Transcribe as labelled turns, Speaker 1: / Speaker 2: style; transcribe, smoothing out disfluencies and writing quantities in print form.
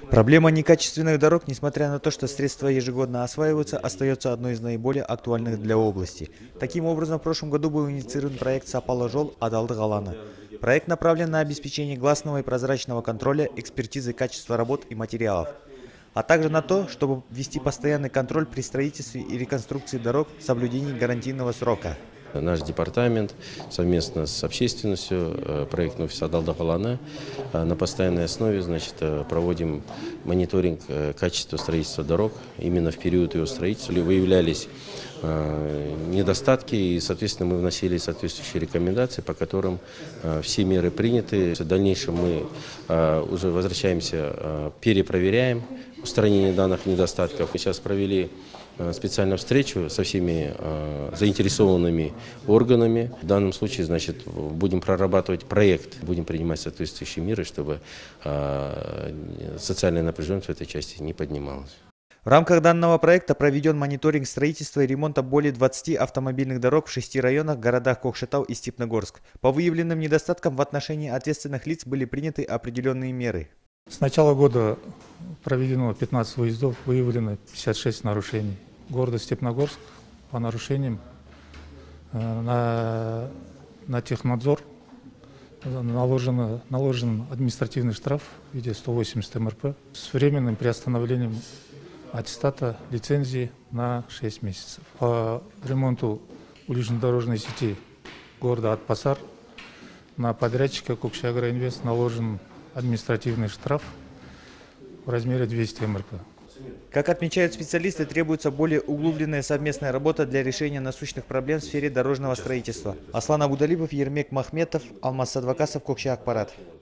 Speaker 1: Проблема некачественных дорог, несмотря на то, что средства ежегодно осваиваются, остается одной из наиболее актуальных для области. Таким образом, в прошлом году был инициирован проект «Сапалы жол Адалдык аланы». Проект направлен на обеспечение гласного и прозрачного контроля, экспертизы качества работ и материалов, а также на то, чтобы ввести постоянный контроль при строительстве и реконструкции дорог с соблюдением гарантийного срока.
Speaker 2: Наш департамент совместно с общественностью, проектный офис Адалдык аланы, на постоянной основе проводим мониторинг качества строительства дорог. Именно в период его строительства выявлялись недостатки, и, соответственно, мы вносили соответствующие рекомендации, по которым все меры приняты. В дальнейшем мы уже возвращаемся, перепроверяем устранение данных недостатков. Мы сейчас провели специальную встречу со всеми заинтересованными органами. В данном случае, будем прорабатывать проект, будем принимать соответствующие меры, чтобы социальная напряженность в этой части не поднималась.
Speaker 1: В рамках данного проекта проведен мониторинг строительства и ремонта более 20 автомобильных дорог в 6 районах, городах Кокшетау и Степногорск. По выявленным недостаткам в отношении ответственных лиц были приняты определенные меры.
Speaker 3: С начала года проведено 15 выездов, выявлено 56 нарушений. Города Степногорск по нарушениям на технадзор наложен административный штраф в виде 180 МРП с временным приостановлением аттестата лицензии на 6 месяцев. По ремонту улично-дорожной сети города Атбасар на подрядчика Кокшагроинвест наложен административный штраф в размере 200 МРП.
Speaker 1: Как отмечают специалисты, требуется более углубленная совместная работа для решения насущных проблем в сфере дорожного строительства. Аслан Абудалипов, Ермек Махметов, Алмаз Садвакасов, Кокши Акпарат.